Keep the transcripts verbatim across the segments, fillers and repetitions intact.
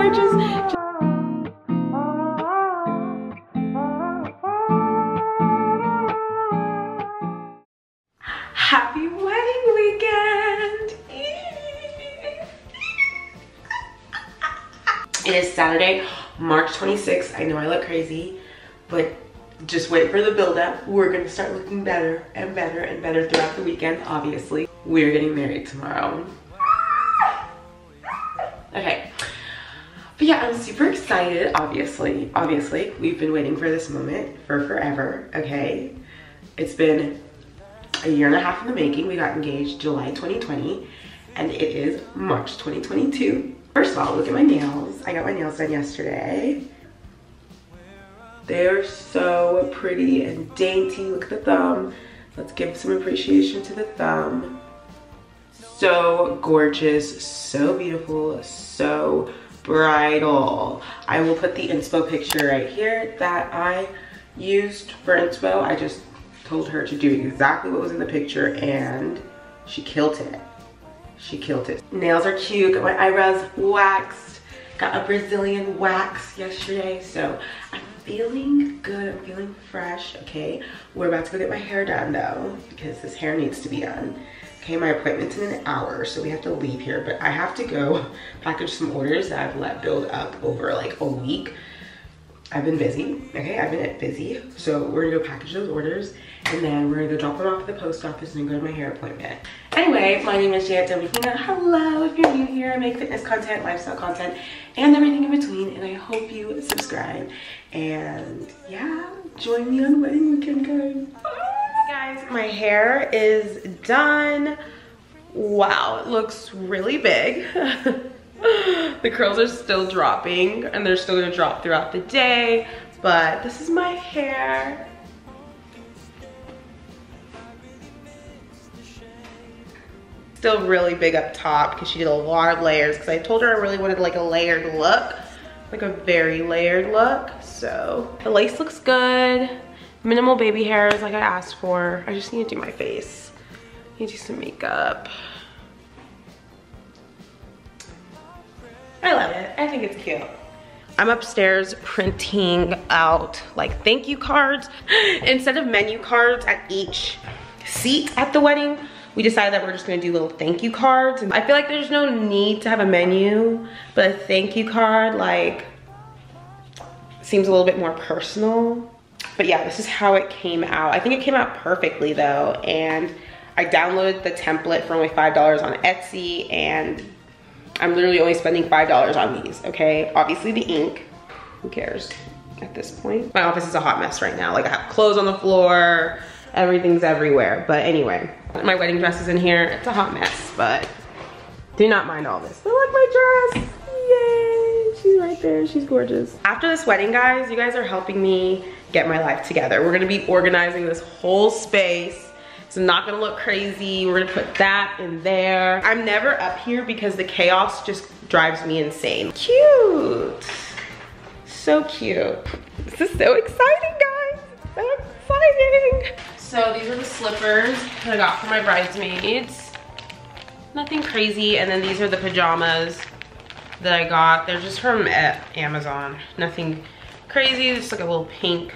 gorgeous. Happy wedding weekend. It is Saturday, March twenty-sixth. I know I look crazy, but just wait for the build-up. We're gonna start looking better and better and better throughout the weekend, obviously. We're getting married tomorrow. Okay, but yeah, I'm super excited, obviously. Obviously, we've been waiting for this moment for forever, okay? It's been a year and a half in the making. We got engaged July twenty twenty, and it is March twenty twenty-two. First of all, look at my nails. I got my nails done yesterday. They're so pretty and dainty. Look at the thumb. Let's give some appreciation to the thumb. So gorgeous, so beautiful, so bridal. I will put the inspo picture right here that I used for inspo. I just told her to do exactly what was in the picture and she killed it. She killed it. Nails are cute, got my eyebrows waxed, got a Brazilian wax yesterday, so I'm feeling good, I'm feeling fresh, okay? We're about to go get my hair done though, because this hair needs to be done. Okay, my appointment's in an hour, so we have to leave here, but I have to go package some orders that I've let build up over like a week. I've been busy, okay? I've been busy. So we're gonna go package those orders and then we're gonna go drop them off at the post office and then go to my hair appointment. Anyway, my name is Janet Domahina. Hello, if you're new here, I make fitness content, lifestyle content, and everything in between, and I hope you subscribe. And yeah, join me on wedding weekend, guys. Guys, my hair is done. Wow, it looks really big. The curls are still dropping and they're still gonna drop throughout the day, but this is my hair. Still really big up top because she did a lot of layers, because I told her I really wanted like a layered look, like a very layered look. So the lace looks good. Minimal baby hairs like I asked for. I just need to do my face. I need to do some makeup. I love it. I think it's cute. I'm upstairs printing out like thank you cards. Instead of menu cards at each seat at the wedding, we decided that we're just gonna do little thank you cards. And I feel like there's no need to have a menu, but a thank you card like seems a little bit more personal. But yeah, this is how it came out. I think it came out perfectly though. And I downloaded the template for only five dollars on Etsy, and I'm literally only spending five dollars on these, okay? Obviously the ink, who cares at this point? My office is a hot mess right now. Like I have clothes on the floor, everything's everywhere. But anyway, my wedding dress is in here. It's a hot mess, but do not mind all this. I like my dress, yay. She's right there, she's gorgeous. After this wedding, guys, you guys are helping me get my life together. We're gonna be organizing this whole space. It's not gonna look crazy. We're gonna put that in there. I'm never up here because the chaos just drives me insane. Cute. So cute. This is so exciting, guys. So exciting. So these are the slippers that I got for my bridesmaids. Nothing crazy. And then these are the pajamas that I got. They're just from Amazon. Nothing crazy, just like a little pink.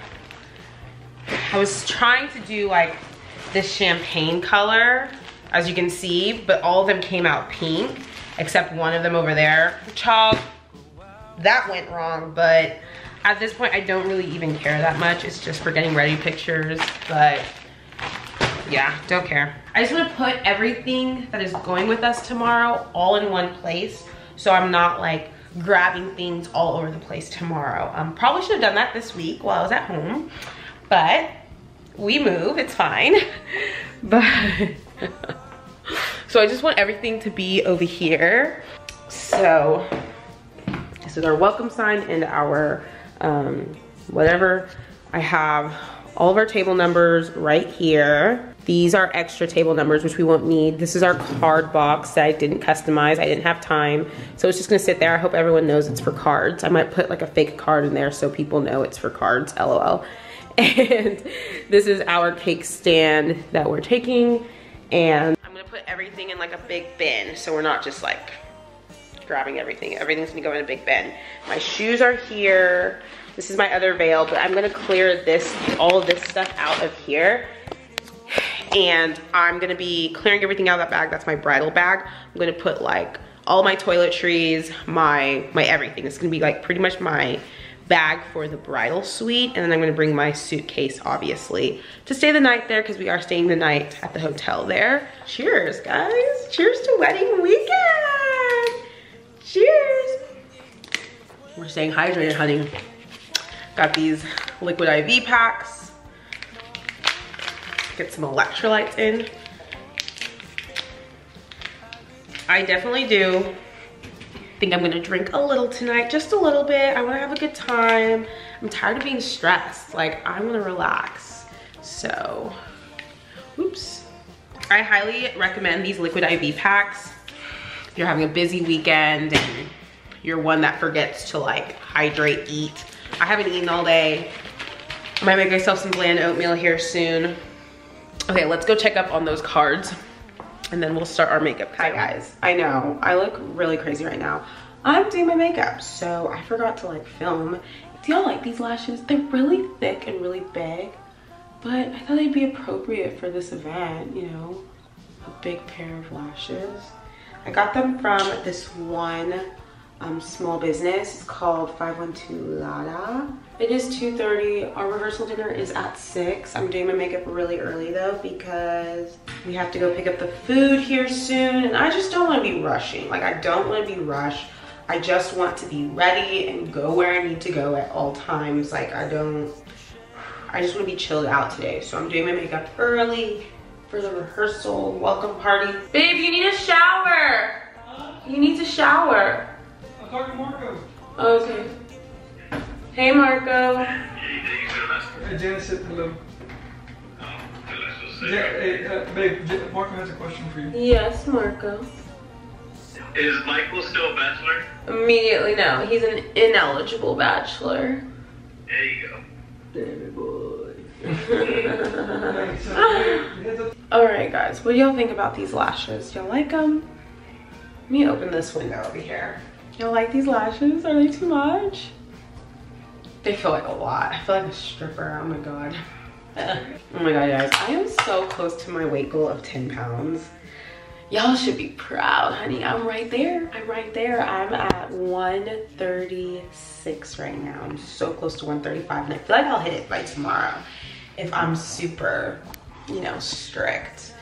I was trying to do like this champagne color, as you can see, but all of them came out pink, except one of them over there. Child, that went wrong, but at this point, I don't really even care that much. It's just for getting ready pictures, but yeah, don't care. I just wanna put everything that is going with us tomorrow all in one place, so I'm not like grabbing things all over the place tomorrow. Um, probably should have done that this week while I was at home, but we move, it's fine. But so I just want everything to be over here. So this is our welcome sign and our um, whatever. I have all of our table numbers right here. These are extra table numbers, which we won't need. This is our card box that I didn't customize. I didn't have time. So it's just gonna sit there. I hope everyone knows it's for cards. I might put like a fake card in there so people know it's for cards, LOL. And this is our cake stand that we're taking. And I'm gonna put everything in like a big bin, so we're not just like grabbing everything. Everything's gonna go in a big bin. My shoes are here. This is my other veil, but I'm gonna clear this, all of this stuff out of here. And I'm gonna be clearing everything out of that bag. That's my bridal bag. I'm gonna put like all my toiletries, my, my everything. It's gonna be like pretty much my bag for the bridal suite. And then I'm gonna bring my suitcase, obviously, to stay the night there because we are staying the night at the hotel there. Cheers, guys. Cheers to wedding weekend. Cheers. We're staying hydrated, honey. Got these liquid I V packs. Get some electrolytes in. I definitely do think I'm gonna drink a little tonight, just a little bit. I wanna have a good time. I'm tired of being stressed. Like, I wanna relax. So, oops. I highly recommend these liquid I V packs. If you're having a busy weekend and you're one that forgets to like hydrate, eat. I haven't eaten all day. I might make myself some bland oatmeal here soon. Okay, let's go check up on those cards and then we'll start our makeup. Hi guys, I know, I look really crazy right now. I'm doing my makeup, so I forgot to like film. Do y'all like these lashes? They're really thick and really big, but I thought they'd be appropriate for this event, you know, a big pair of lashes. I got them from this one um, small business. It's called five one two Lada. It is two thirty. Our rehearsal dinner is at six. I'm doing my makeup really early though because we have to go pick up the food here soon and I just don't want to be rushing. Like, I don't want to be rushed. I just want to be ready and go where I need to go at all times. Like, I don't, I just want to be chilled out today. So I'm doing my makeup early for the rehearsal welcome party. Babe, you need a shower. You need to shower. I'll talk to Marco. Okay. Hey, Marco. Hey, Janice said hello. Ja hey, uh, babe, J Marco has a question for you. Yes, Marco. Is Michael still a bachelor? Immediately no. He's an ineligible bachelor. There you go. Baby boy. Hey, so, All right, guys. What do y'all think about these lashes? Y'all like them? Let me open this window over here. Y'all like these lashes? Are they too much? They feel like a lot. I feel like a stripper. Oh my god. Oh my god, guys. I am so close to my weight goal of ten pounds. Y'all should be proud, honey. I'm right there. I'm right there. I'm at one thirty-six right now. I'm so close to one thirty-five, and I feel like I'll hit it by tomorrow if I'm super, you know, strict.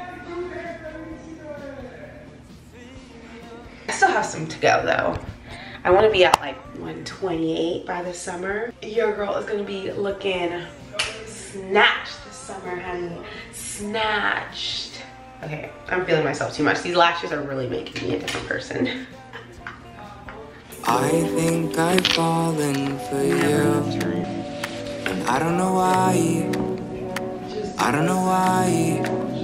I still have some to go though. I want to be at like one twenty-eight by the summer. Your girl is gonna be looking snatched this summer, honey. Snatched. Okay, I'm feeling myself too much. These lashes are really making me a different person. I think I've fallen for you, and I don't know why. I don't know why.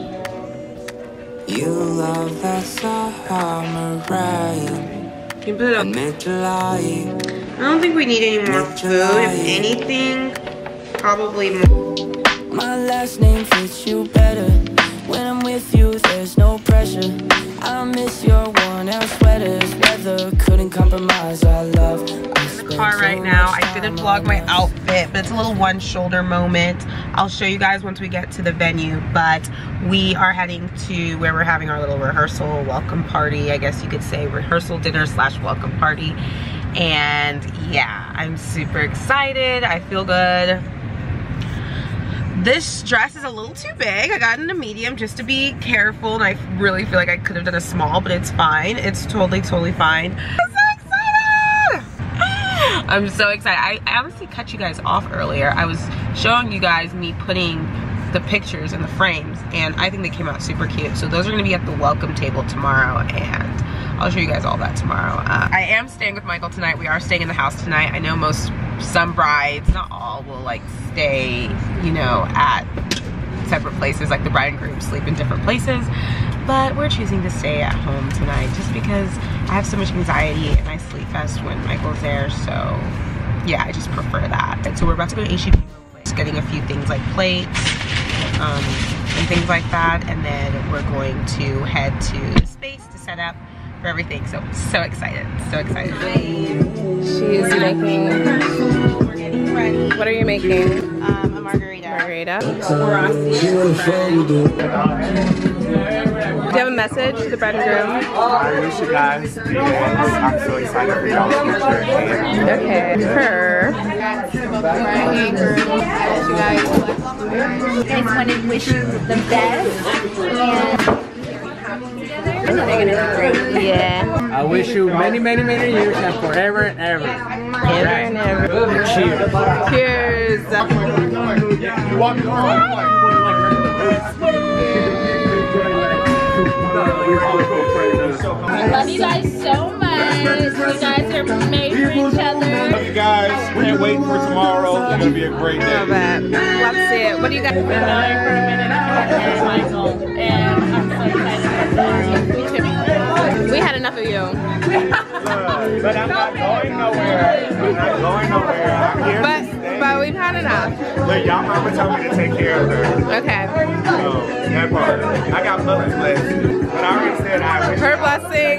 You love that summer rain Can you put it up? and mid-July. I don't think we need any more food. If anything, probably more. My last name fits you better. When I'm with you, there's no pressure. I miss your worn out sweaters. Weather couldn't compromise our love. I'm in the car right now. I didn't vlog my outfit, but it's a little one shoulder moment. I'll show you guys once we get to the venue, but we are heading to where we're having our little rehearsal welcome party. I guess you could say rehearsal dinner slash welcome party. And yeah, I'm super excited. I feel good. This dress is a little too big. I got it in a medium just to be careful, and I really feel like I could have done a small, but it's fine. It's totally, totally fine. I'm so excited! I'm so excited. I, I honestly cut you guys off earlier. I was showing you guys me putting the pictures in the frames, and I think they came out super cute. So those are gonna be at the welcome table tomorrow, and I'll show you guys all that tomorrow. Uh, I am staying with Michael tonight. We are staying in the house tonight. I know most, some brides, not all, will like stay, you know, at separate places. Like the bride and groom sleep in different places. But we're choosing to stay at home tonight just because I have so much anxiety and I sleep best when Michael's there. So yeah, I just prefer that. And so we're about to go to H E B, just getting a few things like plates um, and things like that. And then we're going to head to the space to set up for everything. So, so excited, so excited. She's making, We're getting ready. what are you making? Um, a margarita. Margarita. Do Frosty. you have a message to the bride and groom? I wish you guys the best. I'm so excited for y'all's future. Okay. Her. I just want to wish you the best and I know they're gonna do great. Yeah. I wish you many, many, many years and forever and ever. Ever and ever. And cheers. Cheers. You walk the door. I love you guys so much. You guys are made for each other. Love you guys. Can't wait for tomorrow. It's gonna be a great day. Love it. Love to see it. What do you got? Been knowing for a minute and Michael, and I'm so excited. Me too. We had enough of you. But I'm not going nowhere. I'm not going nowhere. I'm here But to stay. but we've had enough. Look, y'all mama told me to take care of her. Okay. So, that part. I got mother's blessing. But I already said I wish. Her blessing.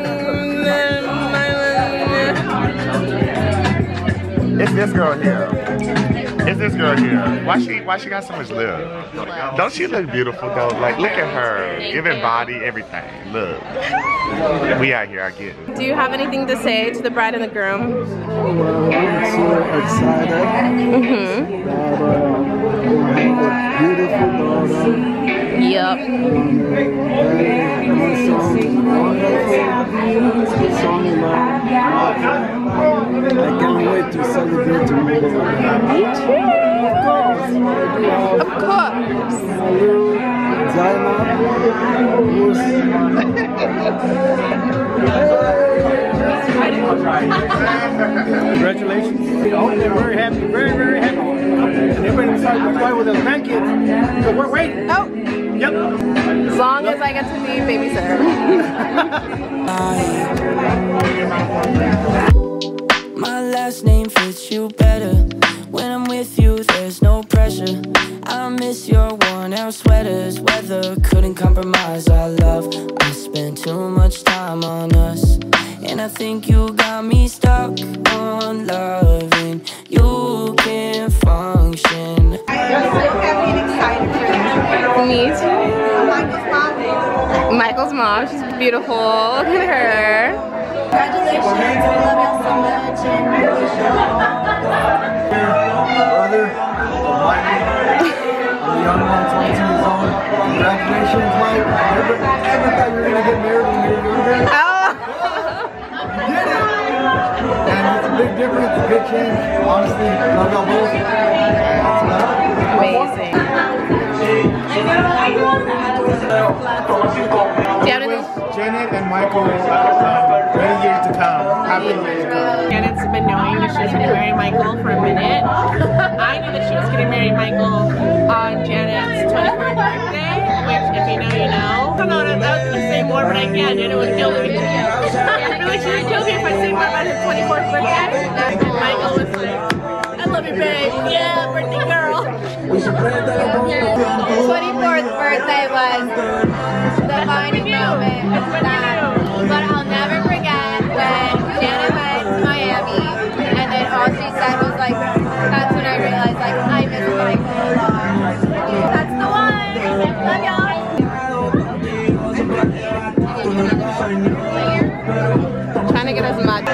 It's this girl here. It's this girl here. Why she why she got so much love? Don't she look beautiful though? Like look at her. Giving body, everything. Look. We out here, I get it. Do you have anything to say to the bride and the groom? Well, I'm so excited Mm-hmm. that uh, I have a beautiful daughter. Yep. Um, very handsome, wonderful, song in love. I can't wait to celebrate tomorrow. Me too. Of Of course. My little Zaina, who's Congratulations. I hope they're very happy, very, very happy. And they're ready to start the flight with their grandkids. So we're waiting. Oh, Yep. as long as I get to be babysitter. My last name fits you better. When I'm with you, there's no pressure. I miss your worn out sweaters. Weather couldn't compromise our love. I spent too much time on us, and I think you got me stuck on loving. You can't function. I'm so happy and excited for them. Me too. Michael's mom. Michael's mom, she's beautiful. Look at her. Congratulations. I love y'all so much. brother of Mike. I'm the young one, twenty-two years old. Congratulations, Mike. Never, ever thought you were going to get married when you were younger. Oh. You did it! And it's a big difference, a big change. Honestly, love y'all both. Amazing. Do you have anything? Janet and Michael, um, many years to come. Happy years to come. Janet's been knowing that she was going to marry Michael for a minute. I knew that she was going to marry Michael on Janet's twenty-fourth birthday, which if you know, you know. I don't know, I was going to say more, but I can't. Janet would kill me. I feel like she would kill me if I say more about his twenty-fourth birthday. And Michael was like, I love you, babe. Yeah, birthday girl. twenty-fourth birthday was the defining moment. But I'll never forget when Janet went to Miami and then all she said was like, that's when I realized like I miss Michael a lot. That's the one. Love y'all. I'm trying to get as much.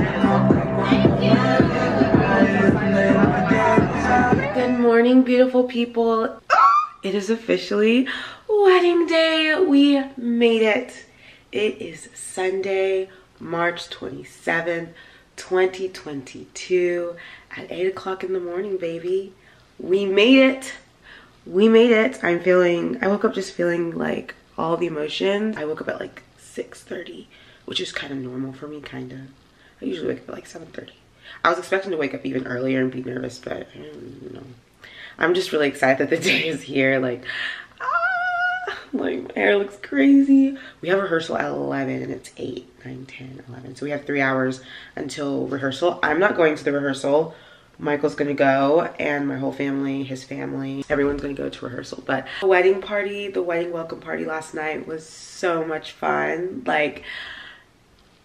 Good morning, beautiful people. It is officially wedding day. We made it. It is Sunday, March twenty-seventh, twenty twenty-two at eight o'clock in the morning, baby. We made it. We made it. I'm feeling, I woke up just feeling like all the emotions. I woke up at like six thirty, which is kind of normal for me, kind of. I usually wake up at like seven thirty. I was expecting to wake up even earlier and be nervous, but I don't know. I'm just really excited that the day is here. Like, ah, like my hair looks crazy. We have rehearsal at eleven and it's eight, nine, ten, eleven. So we have three hours until rehearsal. I'm not going to the rehearsal. Michael's gonna go and my whole family, his family, everyone's gonna go to rehearsal. But the wedding party, the wedding welcome party last night was so much fun. Like,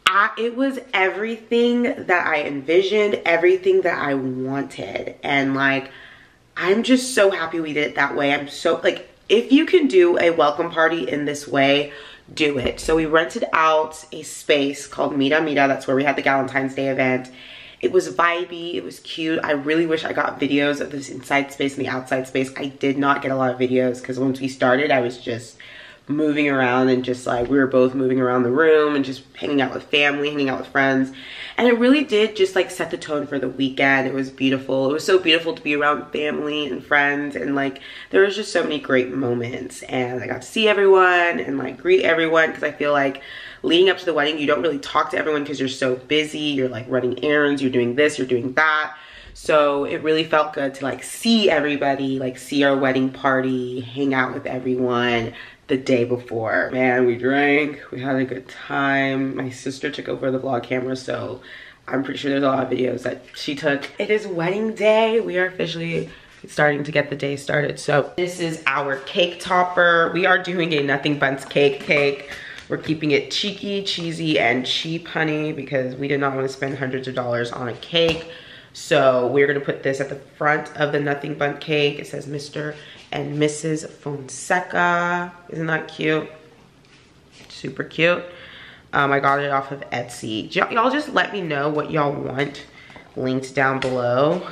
I, it was everything that I envisioned, everything that I wanted. And like, I'm just so happy we did it that way. I'm so, like, if you can do a welcome party in this way, do it. So we rented out a space called Mita Mita. That's where we had the Valentine's Day event. It was vibey, it was cute. I really wish I got videos of this inside space and the outside space. I did not get a lot of videos because once we started, I was just moving around and just like, we were both moving around the room and just hanging out with family, hanging out with friends. And it really did just like set the tone for the weekend. It was beautiful. It was so beautiful to be around family and friends, and like, there was just so many great moments. And I got to see everyone and like greet everyone, because I feel like leading up to the wedding, you don't really talk to everyone because you're so busy. You're like running errands, you're doing this, you're doing that. So it really felt good to like see everybody, like see our wedding party, hang out with everyone the day before. Man, we drank, we had a good time. My sister took over the vlog camera, so I'm pretty sure there's a lot of videos that she took. It is wedding day. We are officially starting to get the day started. So this is our cake topper. We are doing a Nothing Bunts cake cake. We're keeping it cheeky, cheesy, and cheap, honey, because we did not want to spend hundreds of dollars on a cake. So we're gonna put this at the front of the Nothing Bundt cake. It says Mister and Missus Fonseca. Isn't that cute? Super cute. Um, I got it off of Etsy. Y'all just let me know what y'all want. Linked down below.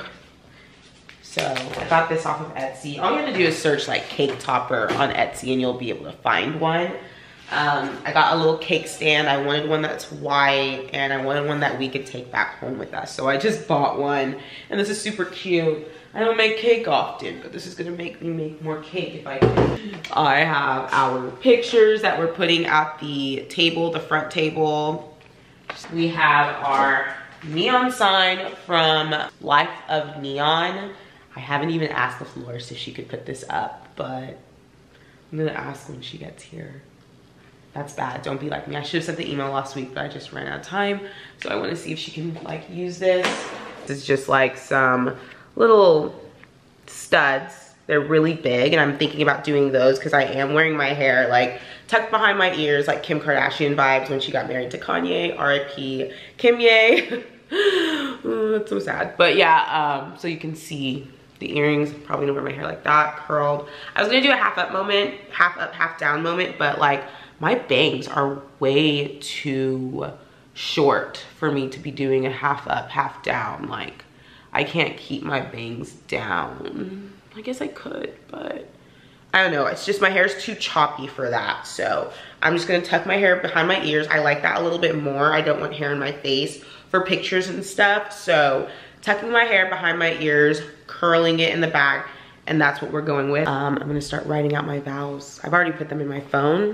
So I got this off of Etsy. All you have to do is search like cake topper on Etsy and you'll be able to find one. Um, I got a little cake stand. I wanted one that's white, and I wanted one that we could take back home with us. So I just bought one, and this is super cute. I don't make cake often, but this is gonna make me make more cake if I can. I have our pictures that we're putting at the table, the front table. We have our neon sign from Life of Neon. I haven't even asked the florist if she could put this up, but I'm gonna ask when she gets here. That's bad, don't be like me. I should have sent the email last week, but I just ran out of time. So I wanna see if she can like use this. This is just like some little studs. They're really big, and I'm thinking about doing those because I am wearing my hair like tucked behind my ears, like Kim Kardashian vibes when she got married to Kanye, R I P Kim Ye. Oh, that's so sad. But yeah, um, so you can see the earrings. Probably gonna wear my hair like that, curled. I was gonna do a half up moment, half up, half down moment, but like, my bangs are way too short for me to be doing a half up, half down. Like, I can't keep my bangs down. I guess I could, but I don't know. It's just my hair is too choppy for that. So I'm just gonna tuck my hair behind my ears. I like that a little bit more. I don't want hair in my face for pictures and stuff. So tucking my hair behind my ears, curling it in the back, and that's what we're going with. Um, I'm gonna start writing out my vows. I've already put them in my phone.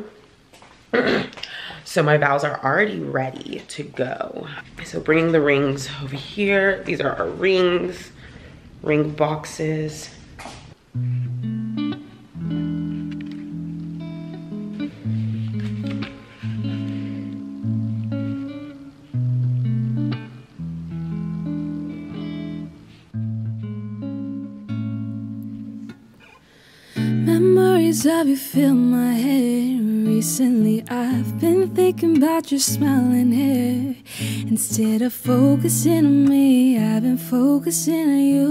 So my vows are already ready to go. So bringing the rings over here. These are our rings, ring boxes. Memories of you fill my head. Recently I've been thinking about your smiling hair. Instead of focusing on me, I've been focusing on you.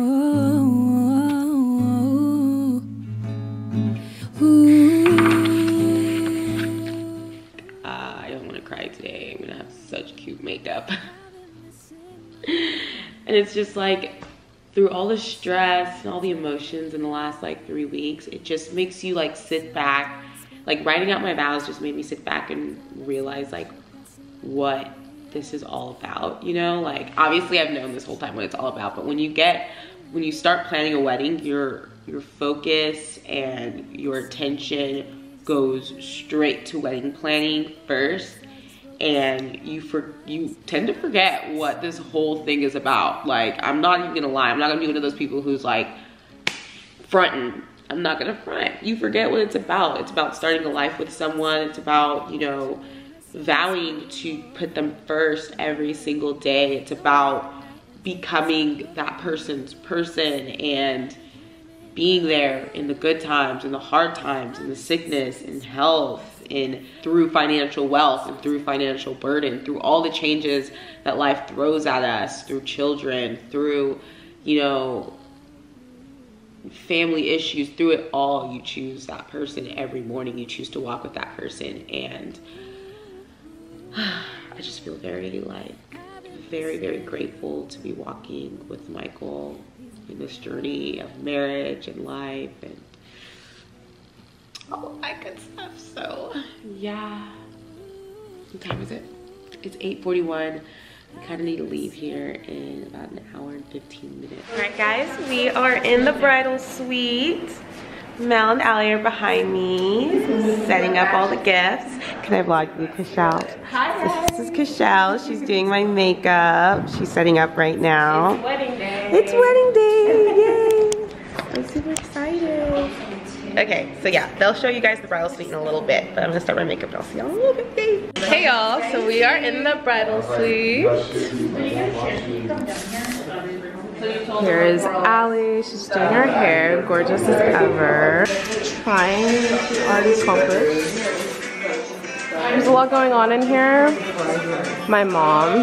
Ooh. Uh, I don't want to cry today. I'm gonna have such cute makeup. And it's just like, through all the stress and all the emotions in the last like three weeks, it just makes you like sit back. Like, writing out my vows just made me sit back and realize like what this is all about, you know? Like, obviously I've known this whole time what it's all about, but when you get, when you start planning a wedding, your your focus and your attention goes straight to wedding planning first, and you for you tend to forget what this whole thing is about. Like, I'm not even gonna lie, I'm not gonna be one of those people who's like fronting. I'm not gonna front. You forget what it's about. It's about starting a life with someone. It's about, you know, vowing to put them first every single day. It's about becoming that person's person and being there in the good times, in the hard times, in the sickness, in health, in through financial wealth and through financial burden, through all the changes that life throws at us, through children, through, you know, family issues, through it all, you choose that person every morning. You choose to walk with that person. And I just feel very like, very, very grateful to be walking with Michael in this journey of marriage and life and all that good stuff. So yeah, what time is it? It's eight forty-one. I kind of need to leave here in about an hour and fifteen minutes. All right, guys, we are in the bridal suite. Mel and Allie are behind me, setting up all the gifts. Can I vlog you, Kashal? Hi. This is Kashal. She's doing my makeup. She's setting up right now. It's wedding day. It's wedding day, yay! I'm super excited. Okay, so yeah, they'll show you guys the bridal suite in a little bit, but I'm gonna start my makeup and I'll see y'all in a little bit. Hey y'all, so we are in the bridal suite. Here is Allie, she's doing her hair, gorgeous as ever. Trying to already accomplish. There's a lot going on in here. My mom.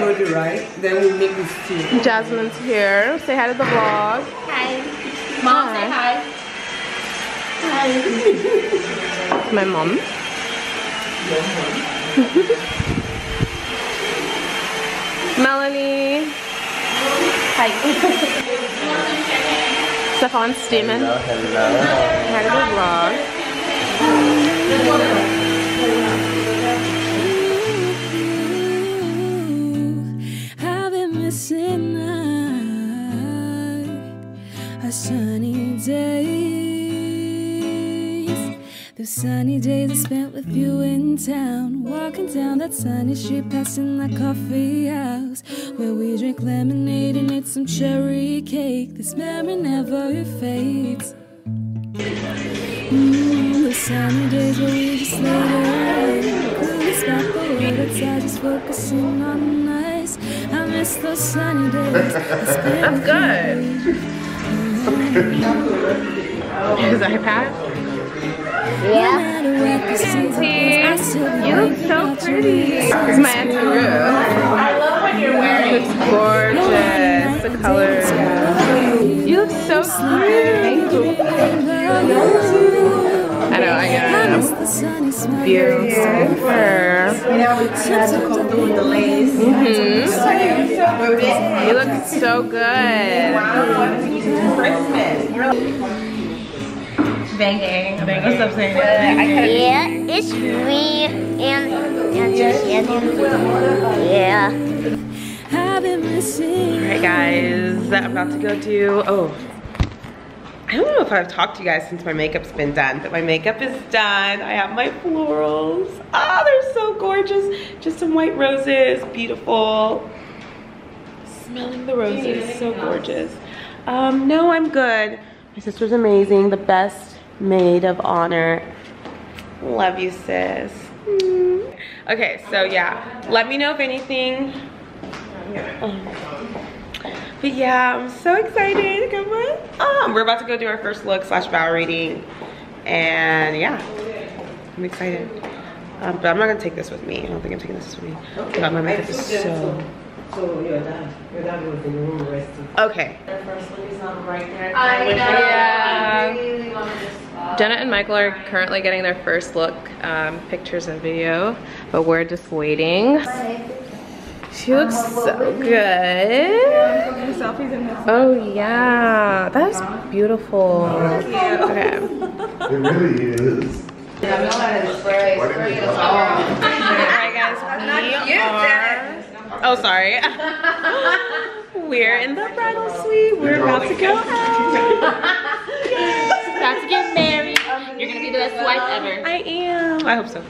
Jasmine's here. Say hi to the vlog. Hi. Mom, Hi. say hi. Hi. My mom. Melanie. Hi. Stefan's steaming. Hello, hello. Hi to the vlog. I've been missing our sunny days. Those sunny days I spent with you in town, walking down that sunny street, passing that coffee house where we drink lemonade and ate some cherry cake. This memory never fades. Mm, the sunny days where we just laid around, couldn't stop the world outside, just focusing on us. I miss those sunny days. That's good. His iPad? Yeah. You look so pretty. This is my Auntie Ruth. I love what you're wearing. It's gorgeous. The colors. You look so cute. I know, I get it. Beautiful. Mm-hmm. You look so good. Bang bang. Bang, what's up, saying? Yeah, it's me and and yeah. Alright guys, I'm about to go do, oh, I don't know if I've talked to you guys since my makeup's been done, but my makeup is done. I have my florals. Ah, they're so gorgeous. Just some white roses, beautiful. Smelling the roses, so gorgeous. Um, no, I'm good. My sister's amazing, the best maid of honor. Love you, sis. Mm. Okay, so yeah, let me know if anything. Um, but yeah, I'm so excited. Come on. Um, we're about to go do our first look slash vow reading, and yeah, I'm excited. Um, but I'm not gonna take this with me. I don't think I'm taking this with me. But my makeup is so. So your dad, your dad was in the room resting. Okay. Their first look is not right there. I know. Yeah. Really want to just stop. Jenna and Michael are currently getting their first look, um, pictures and video, but we're just waiting. She looks so good. Oh yeah, that's beautiful. Okay. It really is. Alright guys, we are. Oh, sorry. We're in the bridal suite. We're about to go out. About to get married. You're gonna be the best wife ever. I am. I hope so.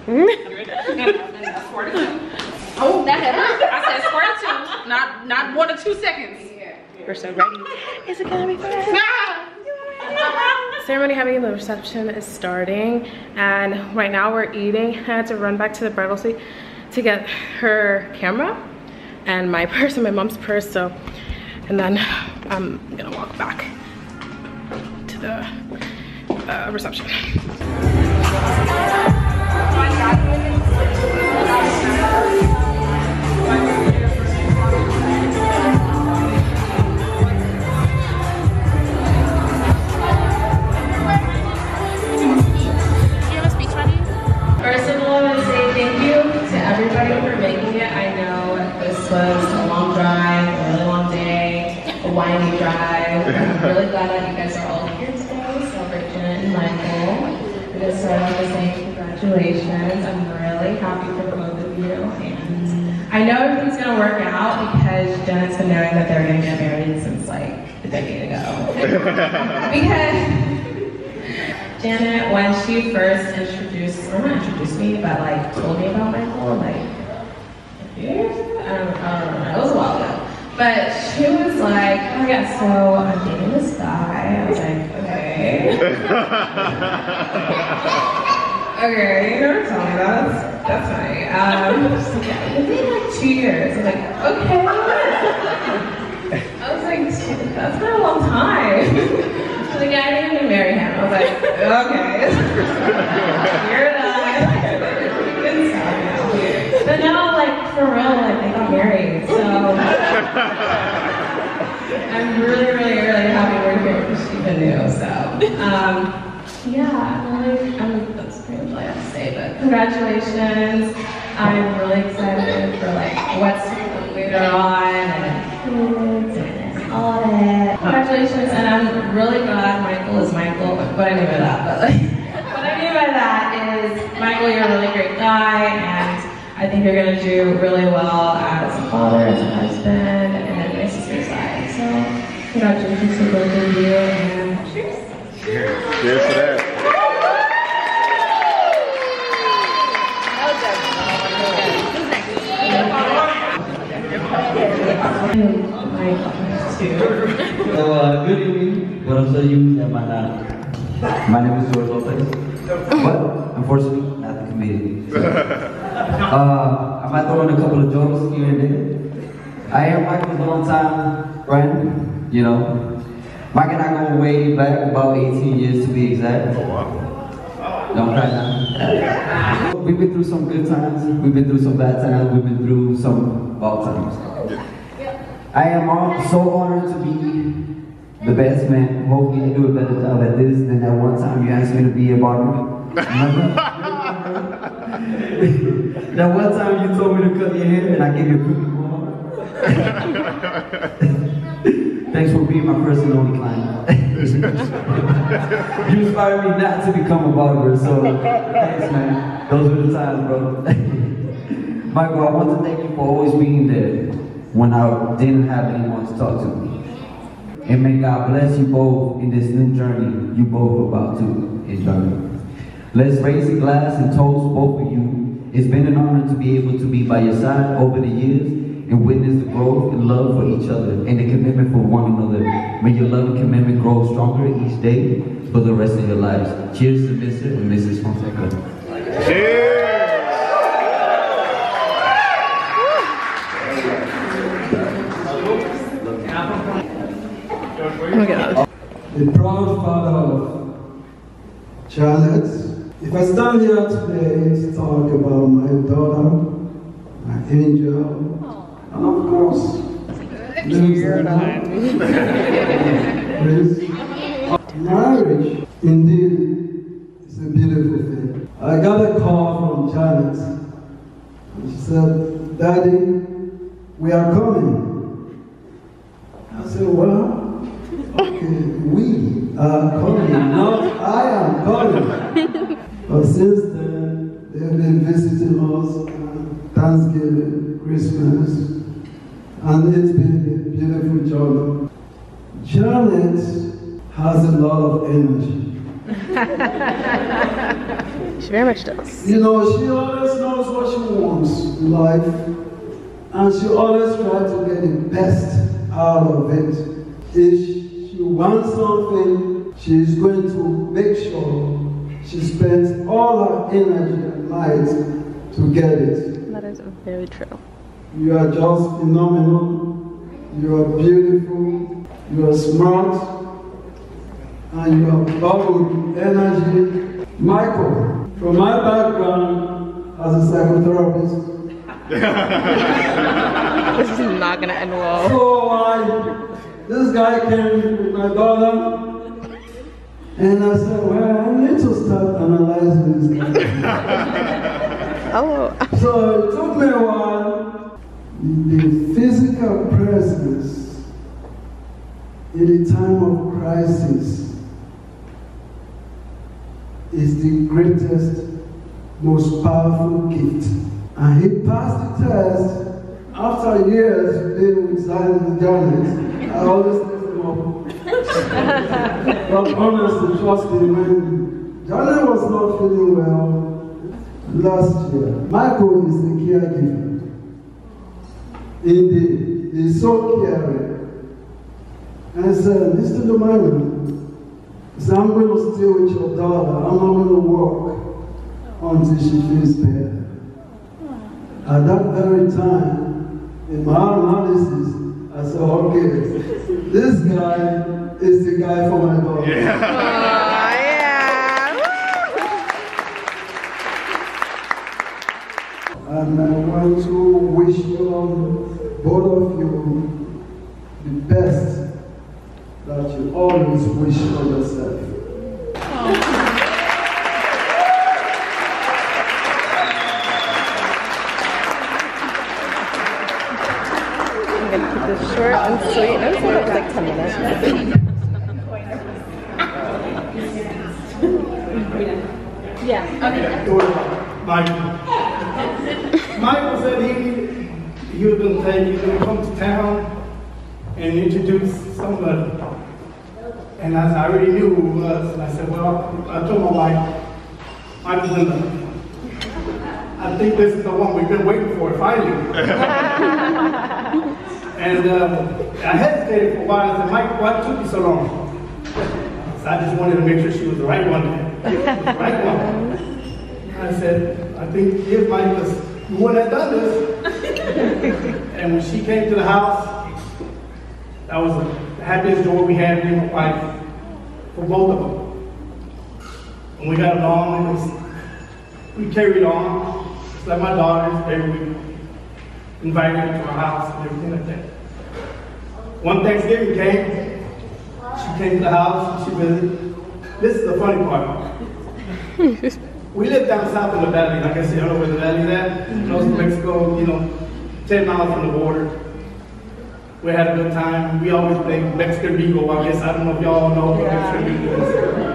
Oh, that happened. I said square two, not not more than two seconds. We're so ready. Is it gonna be fun? Ceremony having the reception is starting, and right now we're eating. I had to run back to the bridal suite to get her camera and my purse and my mom's purse. So, and then I'm gonna walk back to the uh, reception. First of all, I want to say thank you to everybody for making it. I know this was a long drive, a really long day, a windy drive. I'm really glad that you guys are all here today, celebrating Janet and Michael. I just want to say congratulations. I'm really happy for both of you. And I know everything's going to work out because Janet's been knowing that they're going to get married since like a decade ago. Because Janet, when she first introduced, or not introduced me, but like told me about Michael, like a few years ago? I don't, I don't know, it was a while ago. But she was like, oh yeah, so I'm dating this guy. I was like, okay. Okay, you never tell me that. That's, that's funny. Um, she's like, yeah, we've been like two years. I'm like, okay. I was like, that's not a long time. She's like, yeah, I didn't even marry him. I was like, okay. You're not. But now, like, for real, like, they got married, so. I'm really, really, really happy we're here because she even knew, so. Um, yeah, I'm really, I'm, that's pretty much all I have to say, but congratulations. I'm really excited for, like, what's later on, and kids, and all of it. Congratulations, and I'm really glad Michael is Michael. What I mean by that, but like, what I mean by that is, Michael, you're a really great guy, and I think you're gonna do really well as a father, as a husband, and my sister's side. So, congratulations to both of you, and cheers. Cheers to that. So, uh, good evening. What I'll tell you that my, uh, my name is George Lopez, but unfortunately, not the comedian. So, uh, I might throw in a couple of jokes here and there. I am Michael's longtime friend, you know. Mike and I go way back, about eighteen years to be exact. Don't cry now. We've been through some good times, we've been through some bad times, we've been through some bad times. I am so honored to be the best man. Hopefully I do a better job at this than that one time you asked me to be a barber. Remember? That one time you told me to cut your hair and I gave you a cookie bar. Thanks for being my first and only client. You inspired me not to become a barber, so thanks man. Those were the times, bro. Michael, I want to thank you for always being there when I didn't have anyone to talk to. And may God bless you both in this new journey you both about to enjoy. Let's raise a glass and toast both of you. It's been an honor to be able to be by your side over the years and witness the growth and love for each other and the commitment for one another. May your love and commitment grow stronger each day for the rest of your lives. Cheers to Mister and Missus Fonseca. Cheers! Oh my God. The proud father of Janet. If I stand here today to talk about my daughter, my angel, and of course, marriage indeed is a beautiful thing. I got a call from Janet. And she said, Daddy, we are coming. I said, well, okay, we are coming, not I am coming. But since then, they have been visiting us on Thanksgiving, Christmas, and it's been a beautiful journey. Janet has a lot of energy. She very much does. You know, she always knows what she wants in life, and she always tries to get the best out of it. If she wants something, she's going to make sure she spends all her energy and might to get it. That is very true. You are just phenomenal. You are beautiful. You are smart. And you are full of energy. Michael, from my background, as a psychotherapist. This is not gonna end well. So I, this guy came with my daughter, and I said, well, I need to start analyzing this guy. Oh. So it took me a while. The physical presence in a time of crisis is the greatest, most powerful gift. And he passed the test. After years being with Zion and Janet, I always lift him up. But honestly, trust me, when Janet was not feeling well last year, Michael is the caregiver. Indeed, he's so caring. And I said, Mister Domingo, I said, I'm going to stay with your daughter. I'm not going to work until she feels better. At that very time, in my analysis, I said, okay, this guy is the guy for my daughter. Yeah. Oh, yeah. And I want to wish you, both of you, the best that you always wish for yourself. Keep this short and sweet. I was it was like ten minutes. Yeah. Okay. Michael. Michael said he he was gonna take he was gonna come to town and introduce somebody. And I, I already knew who it was. And I said, well, I told my wife, Michael Linda, I think this is the one we've been waiting for, finally. And um, I hesitated for a while. I said, Mike, why took you so long? So I just wanted to make sure she was the right one. The right one. I said, I think here's Mike, because the one that done this. And when she came to the house, that was the happiest joy we had in my life for both of them. And we got along, and it was, we carried on. It's like my daughters, every week, invited her to our house and everything like that. One Thanksgiving came, she came to the house, and she visited. This is the funny part. We live down south in the valley, like I said, I don't know where the valley is at, close to Mexico, you know, ten miles from the border. We had a good time. We always play Mexican Bingo, I guess. I don't know if y'all know what Mexican Bingo is.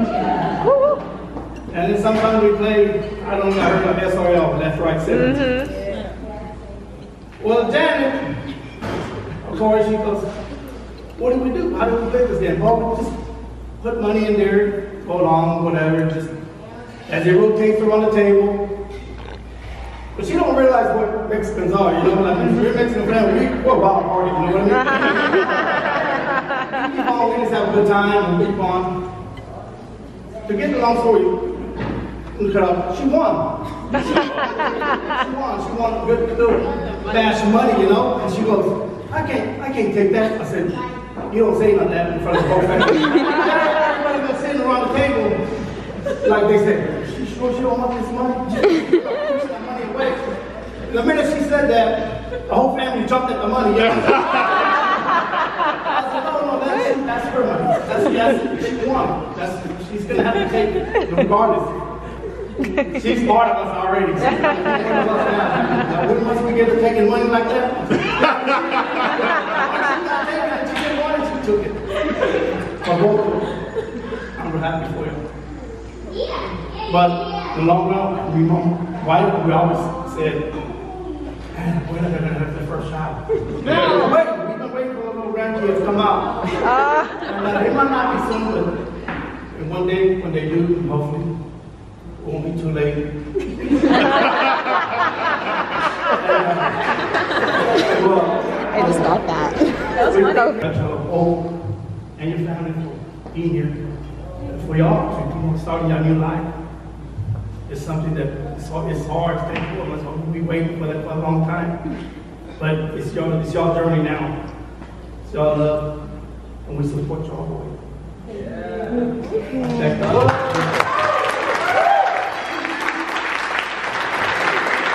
And then sometimes we play, I don't know, I heard of S R L, left, right, center. Mm-hmm. Well, Janet, of course, she goes, what do we do? How do we play this game? Well, we just put money in there, go along, whatever, just as it rotates around the table. But she don't realize what Mexicans are, you know, like, if we're Mexican family, we, we're about to party, you know what I mean? We keep on, we just have a good time, and keep on. To get the long story, look up, she won. She won, she won a good little dash of money, you know, and she goes, I can't, I can't take that. I said, you don't say like that in front of the whole family. Everybody was sitting around the table, like they said, she sure she don't want this money? She pushing that money away. The minute she said that, the whole family jumped at the money. Yeah. I said, no, no, that's, that's her money. That's, that's, she won. That's, she's going to have to take it, regardless. She's part of us already. So one of us now. Wouldn't must we get her taking money like that? She didn't want it, she took it. For both of them. I'm happy for you. But in the long run, we, why we always said, man, we're not gonna have the first child. Wait, we've been waiting for a little grandkids to come out. Uh. And, uh, it might not be soon, but and one day when they do, hopefully, it won't be too late. and, uh, well, I just thought that. That was wonderful. Oh, and your family for being here. For y'all, to starting your new life. It's something that it's hard, it's hard to think for. We've been waiting for that for a long time. But it's your, it's your journey now. It's your love, and we support you all the way. Yeah. Thank you.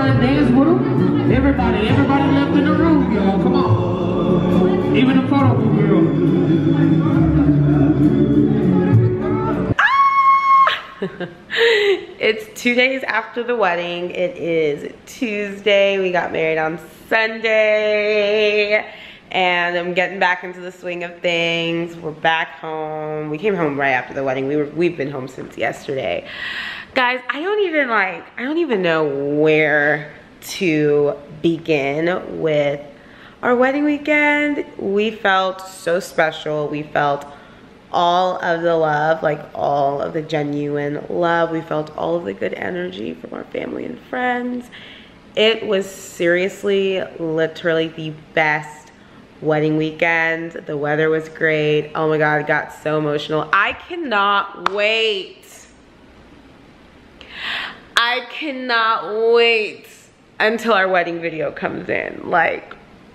want to dance with them? Everybody, everybody left in the room, y'all. Come on. Even the photo girl. It's two days after the wedding. It is Tuesday. We got married on Sunday. And I'm getting back into the swing of things. We're back home. We came home right after the wedding. We were, we've been home since yesterday. Guys, I don't even like, I don't even know where to begin with our wedding weekend. We felt so special. We felt all of the love, like all of the genuine love. We felt all of the good energy from our family and friends. It was seriously, literally the best wedding weekend. The weather was great. Oh my God, I got so emotional. I cannot wait. I cannot wait until our wedding video comes in. Like,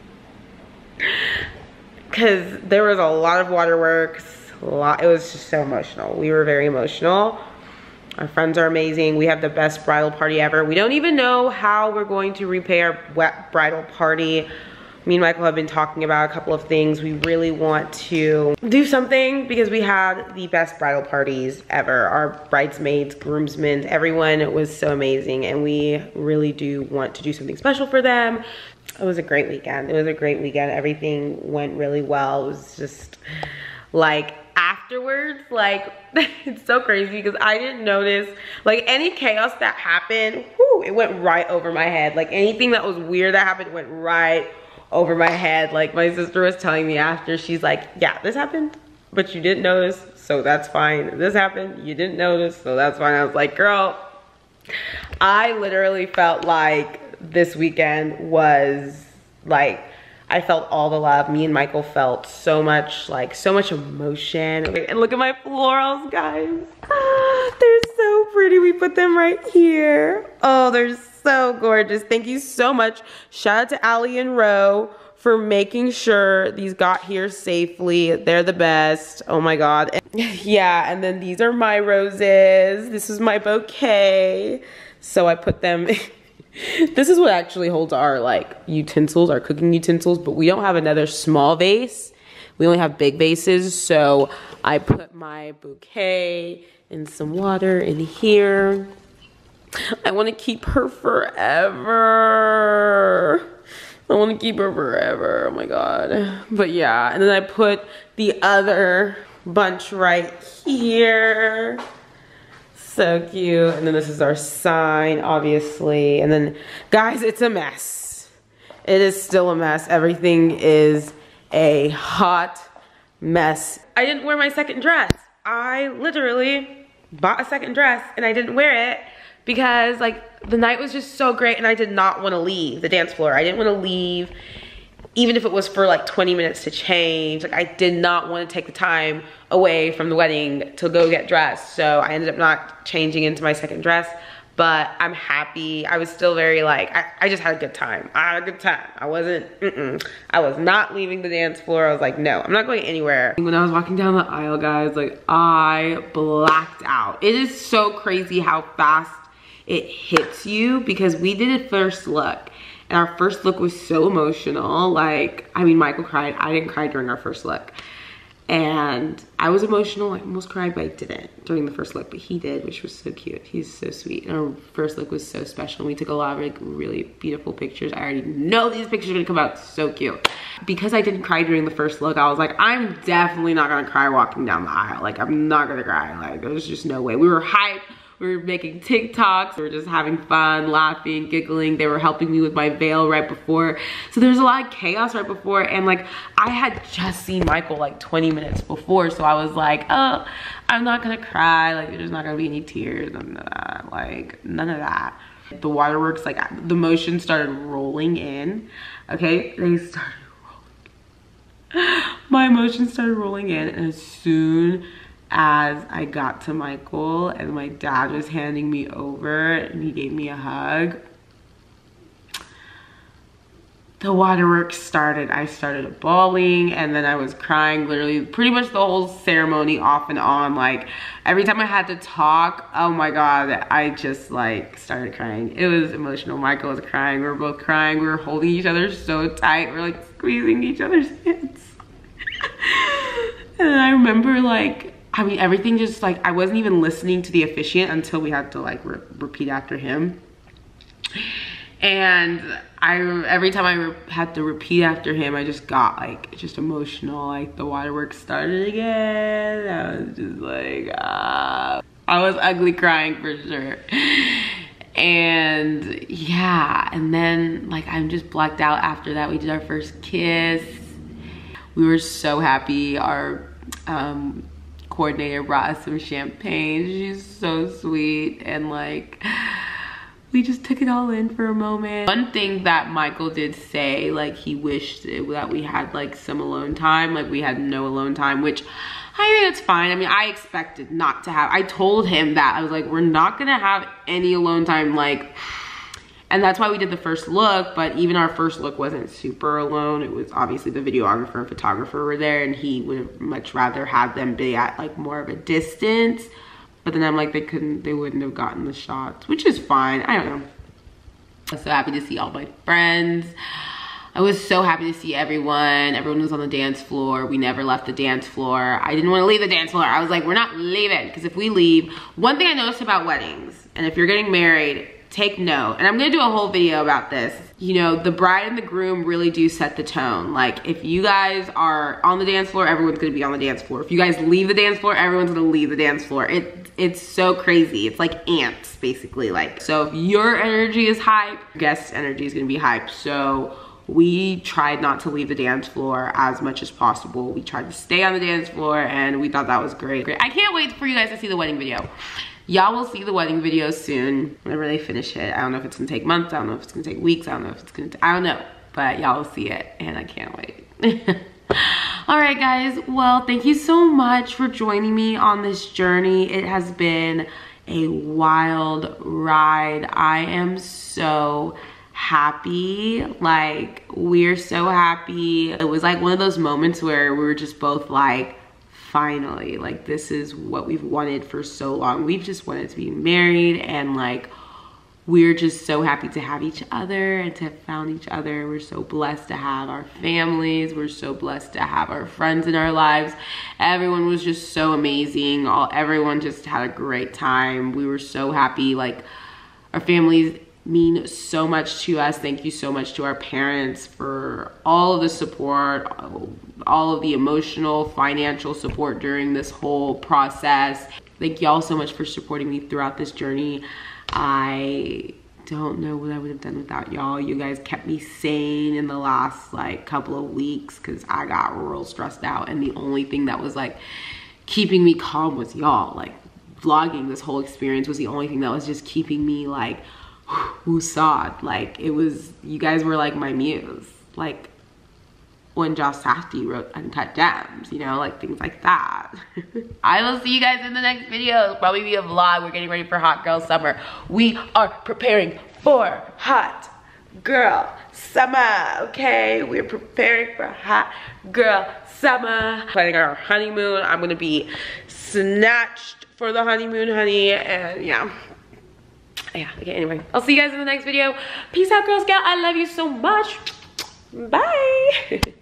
because there was a lot of waterworks. A lot, it was just so emotional. We were very emotional. Our friends are amazing. We have the best bridal party ever. We don't even know how we're going to repay our wet bridal party. Me and Michael have been talking about a couple of things. We really want to do something because we had the best bridal parties ever. Our bridesmaids, groomsmen, everyone was so amazing, and we really do want to do something special for them. It was a great weekend. It was a great weekend. Everything went really well. It was just like afterwards, like it's so crazy because I didn't notice like any chaos that happened. Whew, it went right over my head. Like anything that was weird that happened went right over my head. Like my sister was telling me after, she's like, yeah, this happened, but you didn't notice, so that's fine. This happened, you didn't notice, so that's fine. I was like, girl, I literally felt like this weekend was like, I felt all the love. Me and Michael felt so much, like so much emotion. And look at my florals, guys. They're so pretty. We put them right here. Oh, they're so gorgeous. Thank you so much. Shout out to Allie and Ro for making sure these got here safely. They're the best. Oh my God. And, yeah, and then these are my roses. This is my bouquet. So I put them this is what actually holds our like utensils, our cooking utensils, but we don't have another small vase. We only have big vases, so I put my bouquet and some water in here. I want to keep her forever. I want to keep her forever. Oh my God. But yeah, and then I put the other bunch right here. So cute. And then this is our sign, obviously. And then, guys, it's a mess. It is still a mess. Everything is a hot mess. I didn't wear my second dress. I literally bought a second dress and I didn't wear it because like the night was just so great and I did not want to leave the dance floor. I didn't want to leave even if it was for like twenty minutes to change. Like I did not want to take the time away from the wedding to go get dressed. So I ended up not changing into my second dress, but I'm happy. I was still very like, I, I just had a good time. I had a good time. I wasn't, mm-mm. I was not leaving the dance floor. I was like, no, I'm not going anywhere. When I was walking down the aisle, guys, like I blacked out. It is so crazy how fast it hits you because we did a first look. And our first look was so emotional. Like, I mean, Michael cried. I didn't cry during our first look. And I was emotional. I almost cried, but I didn't during the first look. But he did, which was so cute. He's so sweet. And our first look was so special. We took a lot of like really beautiful pictures. I already know these pictures are gonna come out so cute. Because I didn't cry during the first look, I was like, I'm definitely not gonna cry walking down the aisle. Like, I'm not gonna cry. Like, there's just no way. We were hyped. We were making TikToks, we were just having fun, laughing, giggling. They were helping me with my veil right before. So there was a lot of chaos right before, and like, I had just seen Michael like twenty minutes before, so I was like, oh, I'm not gonna cry, like there's not gonna be any tears, none of that, like none of that. The waterworks, like the motion started rolling in, okay? They started rolling. My emotions started rolling in, and as soon as I got to Michael and my dad was handing me over and he gave me a hug, the waterworks started, I started bawling, and then I was crying literally pretty much the whole ceremony off and on. Like every time I had to talk, oh my God, I just like started crying. It was emotional. Michael was crying, we were both crying, we were holding each other so tight, we were like squeezing each other's hands. And I remember like, I mean, everything just like, I wasn't even listening to the officiant until we had to like re repeat after him. And I, every time I re had to repeat after him, I just got like, just emotional. Like the waterworks started again. I was just like, ah. I was ugly crying for sure. And yeah, and then like, I'm just blacked out after that. We did our first kiss. We were so happy. Our um, coordinator brought us some champagne. She's so sweet, and like, we just took it all in for a moment. One thing that Michael did say, like he wished that we had like some alone time, like we had no alone time, which I think it's fine. I mean, I expected not to have, I told him that. I was like, we're not gonna have any alone time, like, and that's why we did the first look, but even our first look wasn't super alone. It was obviously the videographer and photographer were there, and he would have much rather had them be at like more of a distance. But then I'm like, they couldn't, they wouldn't have gotten the shots, which is fine. I don't know. I was so happy to see all my friends. I was so happy to see everyone. Everyone was on the dance floor. We never left the dance floor. I didn't want to leave the dance floor. I was like, we're not leaving, because if we leave, one thing I noticed about weddings, and if you're getting married, take note, and I'm gonna do a whole video about this. You know, the bride and the groom really do set the tone. Like if you guys are on the dance floor, everyone's gonna be on the dance floor. If you guys leave the dance floor, everyone's gonna leave the dance floor. It It's so crazy. It's like ants, basically. Like, so if your energy is hype, guest energy is gonna be hype. So we tried not to leave the dance floor as much as possible. We tried to stay on the dance floor, and we thought that was great. Great. I can't wait for you guys to see the wedding video. Y'all will see the wedding video soon, whenever they finish it. I don't know if it's gonna take months, I don't know if it's gonna take weeks, I don't know if it's gonna, I don't know, but y'all will see it, and I can't wait. All right, guys, well, thank you so much for joining me on this journey. It has been a wild ride. I am so happy, like, we're so happy. It was like one of those moments where we were just both like, finally, like this is what we've wanted for so long. We've just wanted to be married, and like we're just so happy to have each other and to have found each other. We're so blessed to have our families. We're so blessed to have our friends in our lives. Everyone was just so amazing. All everyone just had a great time. We were so happy. Like our families mean so much to us. Thank you so much to our parents for all of the support, all of the emotional, financial support during this whole process. Thank y'all so much for supporting me throughout this journey. I don't know what I would have done without y'all. You guys kept me sane in the last like couple of weeks because I got real stressed out, and the only thing that was like keeping me calm was y'all. Like vlogging this whole experience was the only thing that was just keeping me like woosad. Like it was, you guys were like my muse. Like when Josh Safdie wrote Uncut Gems, you know, like things like that. I will see you guys in the next video. It'll probably be a vlog. We're getting ready for Hot Girl Summer. We are preparing for Hot Girl Summer, okay? We're preparing for Hot Girl Summer. Planning our honeymoon. I'm gonna be snatched for the honeymoon, honey, and yeah. Yeah, okay, anyway. I'll see you guys in the next video. Peace out, Girl Scout. I love you so much. Bye.